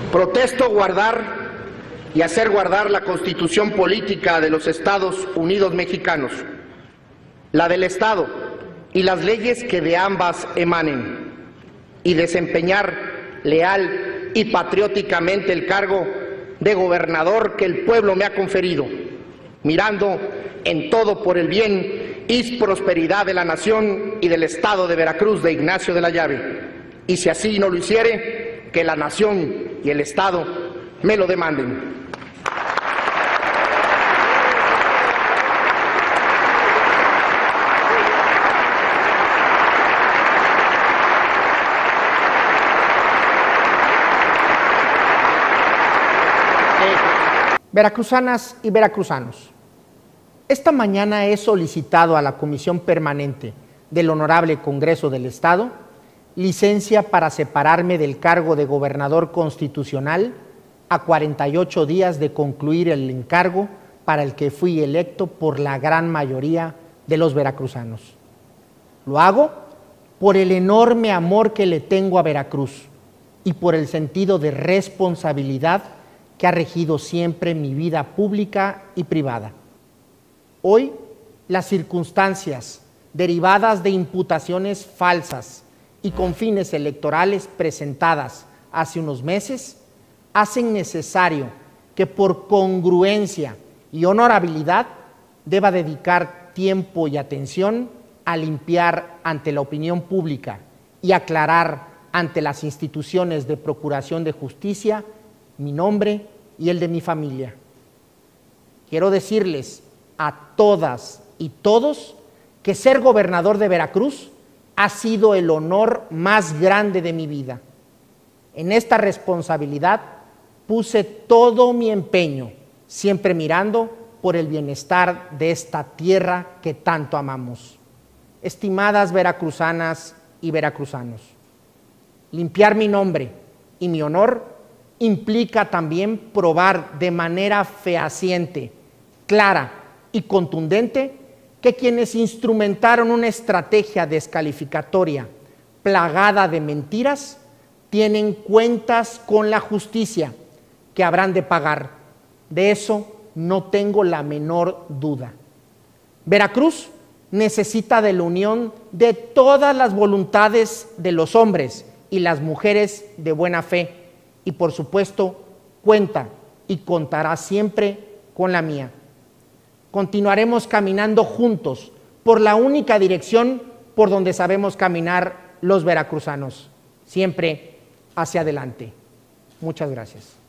Protesto guardar y hacer guardar la Constitución política de los Estados Unidos mexicanos, la del Estado y las leyes que de ambas emanen, y desempeñar leal y patrióticamente el cargo de gobernador que el pueblo me ha conferido, mirando en todo por el bien y prosperidad de la nación y del Estado de Veracruz de Ignacio de la Llave, y si así no lo hiciere, que la nación y el Estado me lo demanden. Veracruzanas y veracruzanos, esta mañana he solicitado a la Comisión Permanente del Honorable Congreso del Estado licencia para separarme del cargo de gobernador constitucional a 48 días de concluir el encargo para el que fui electo por la gran mayoría de los veracruzanos. Lo hago por el enorme amor que le tengo a Veracruz y por el sentido de responsabilidad que ha regido siempre mi vida pública y privada. Hoy, las circunstancias derivadas de imputaciones falsas y con fines electorales presentadas hace unos meses hacen necesario que por congruencia y honorabilidad deba dedicar tiempo y atención a limpiar ante la opinión pública y aclarar ante las instituciones de procuración de justicia mi nombre y el de mi familia. Quiero decirles a todas y todos que ser gobernador de Veracruz ha sido el honor más grande de mi vida. En esta responsabilidad puse todo mi empeño, siempre mirando por el bienestar de esta tierra que tanto amamos. Estimadas veracruzanas y veracruzanos, limpiar mi nombre y mi honor implica también probar de manera fehaciente, clara y contundente que quienes instrumentaron una estrategia descalificatoria plagada de mentiras tienen cuentas con la justicia que habrán de pagar. De eso no tengo la menor duda. Veracruz necesita de la unión de todas las voluntades de los hombres y las mujeres de buena fe y, por supuesto, cuenta y contará siempre con la mía. Continuaremos caminando juntos por la única dirección por donde sabemos caminar los veracruzanos, siempre hacia adelante. Muchas gracias.